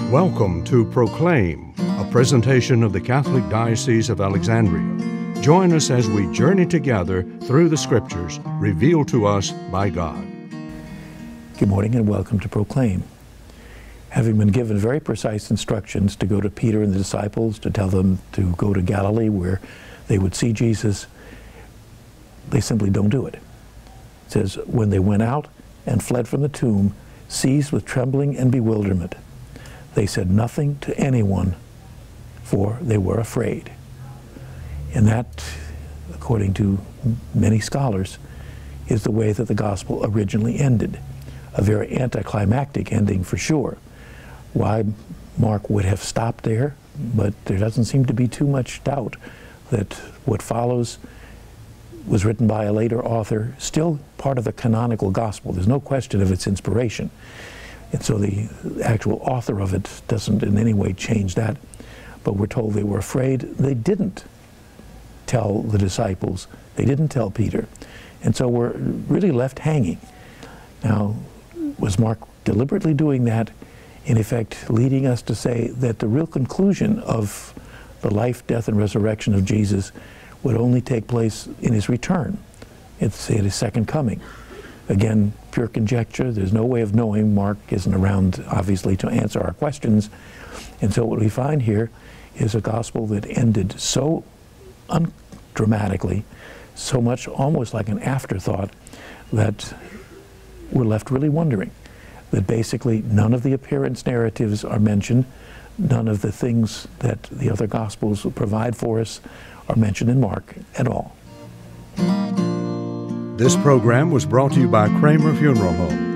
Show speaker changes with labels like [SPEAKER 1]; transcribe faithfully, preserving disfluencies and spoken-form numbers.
[SPEAKER 1] Welcome to Proclaim, a presentation of the Catholic Diocese of Alexandria. Join us as we journey together through the Scriptures revealed to us by God.
[SPEAKER 2] Good morning and welcome to Proclaim. Having been given very precise instructions to go to Peter and the disciples, to tell them to go to Galilee where they would see Jesus, they simply don't do it. It says, when they went out and fled from the tomb, seized with trembling and bewilderment, they said nothing to anyone, for they were afraid. And that, according to many scholars, is the way that the gospel originally ended. A very anticlimactic ending for sure. Why Mark would have stopped there, but there doesn't seem to be too much doubt that what follows was written by a later author, still part of the canonical gospel. There's no question of its inspiration. And so the actual author of it doesn't in any way change that. But we're told they were afraid. They didn't tell the disciples. They didn't tell Peter. And so we're really left hanging. Now, was Mark deliberately doing that, in effect leading us to say that the real conclusion of the life, death, and resurrection of Jesus would only take place in his return, it's at his second coming? Again, pure conjecture. There's no way of knowing. Mark isn't around, obviously, to answer our questions. And so what we find here is a gospel that ended so undramatically, so much almost like an afterthought, that we're left really wondering that basically none of the appearance narratives are mentioned, none of the things that the other gospels provide for us are mentioned in Mark at all.
[SPEAKER 1] This program was brought to you by Kramer Funeral Home.